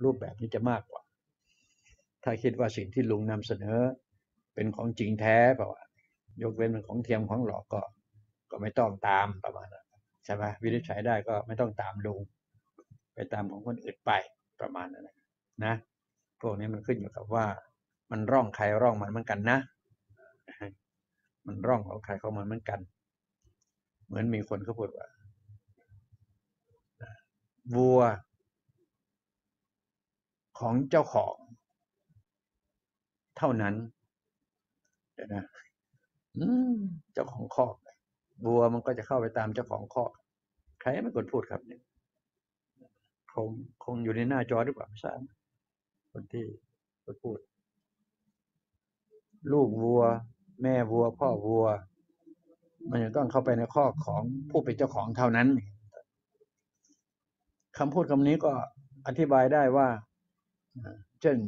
รูปแบบนี้จะมากกว่าถ้าคิดว่าสิ่งที่ลุงนำเสนอเป็นของจริงแท้เปล่ายกเว้นเป็นของเทียมของหลอกก็ไม่ต้องตามประมาณนั้นใช่ไหมวินิจฉัยได้ก็ไม่ต้องตามลุงไปตามของคนอื่นไปประมาณนั้นนะพวกนี้มันขึ้นอยู่กับว่ามันร่องใครร่องมันเหมือนกันนะมันร่องของใครของมันเหมือนกันเหมือนมีคนเขาพูดว่าวัวของเจ้าของเท่านั้นเดี๋ยวนะเจ้าของคอกวัวมันก็จะเข้าไปตามเจ้าของคอกใครเป็นคนพูดครับเนี่ยคงอยู่ในหน้าจอหรือเปล่าไม่ทราบคนที่พูดลูกวัวแม่วัวพ่อวัวมันจะต้องเข้าไปในคอกของผู้เป็นเจ้าของเท่านั้นคำพูดคำนี้ก็อธิบายได้ว่าเช่น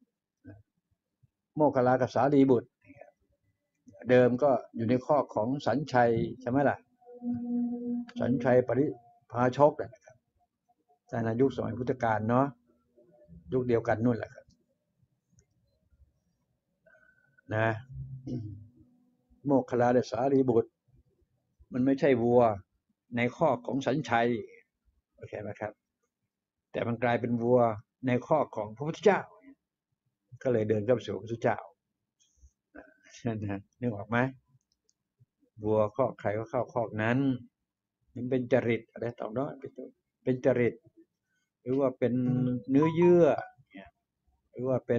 โมคคัลลากับสารีบุตรเดิมก็อยู่ในคอกของสัญชัยใช่ไหมล่ะสัญชัยปริภาชกนะครับแต่ในยุคสมัยพุทธกาลเนาะยุคเดียวกันนู่นแหละครับนะโมคคัลลาและสารีบุตรมันไม่ใช่วัวในคอกของสัญชัยโอเคไหมครับแต่มันกลายเป็นวัวในคอกของพระพุทธเจ้าก็เลยเดินเข้าไปสู่พระพุทธเจ้านะนึกออกไหมวัวคอกใครก็เข้าคอกนั้นมันเป็นจริตอะไรต่อเนาะเป็นจริตหรือว่าเป็นเนื้อเยื่อหรือว่า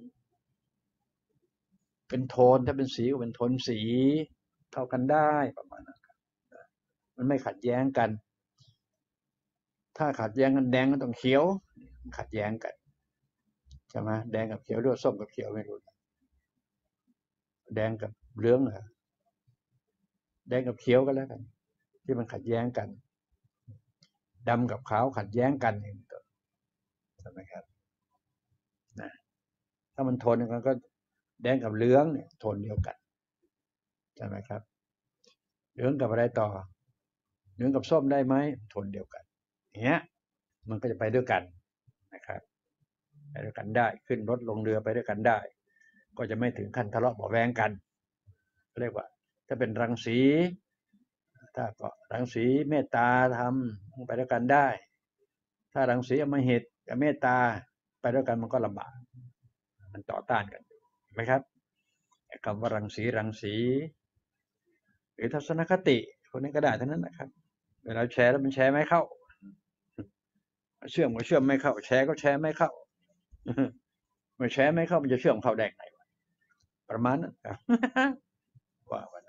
เป็นโทนถ้าเป็นสีก็เป็นโทนสีเท่ากันได้ประมาณนั้นมันไม่ขัดแย้งกันถ้าขัดแย้งกันแดงก็ต้องเขียวขัดแย้งกันใช่ไหมแดงกับเขียวด้วยส้มกับเขียวไม่รู้แดงกับเหลืองเหรอแดงกับเขียวกันแล้วกันที่มันขัดแย้งกันดำกับขาวขัดแย้งกันใช่ไหมครับนะถ้ามันโทนกันก็แดงกับเหลืองเนี่ยโทนเดียวกันใช่ไหมครับเหลืองกับอะไรต่อเหลืองกับส้มได้ไหมโทนเดียวกันอย่างเงี้ยมันก็จะไปด้วยกันนะครับไปด้วยกันได้ขึ้นรถลงเรือไปด้วยกันได้ก็จะไม่ถึงขั้นทะเลาะเบาะแว้งกันเรียกว่าถ้าเป็นรังสีถ้าก็รังสีเมตตาทำไปด้วยกันได้ถ้ารังสีอมหิตกับเมตตาไปด้วยกันมันก็ลำบากมันต่อต้านกันไหมครับคำว่ารังสีหรือทัศนคติคนนี้ก็ได้ทั้งนั้นนะครับเวลาแชร์แล้วมันแชร์ไม่เข้าเชื่อมก็เชื่อมไม่เข้าแชร์ก็แชร์ไม่เข้าเมื่อแชร์ไม่เข้ามันจะเชื่อมเข้าได้ไงประมาณนั้นว่า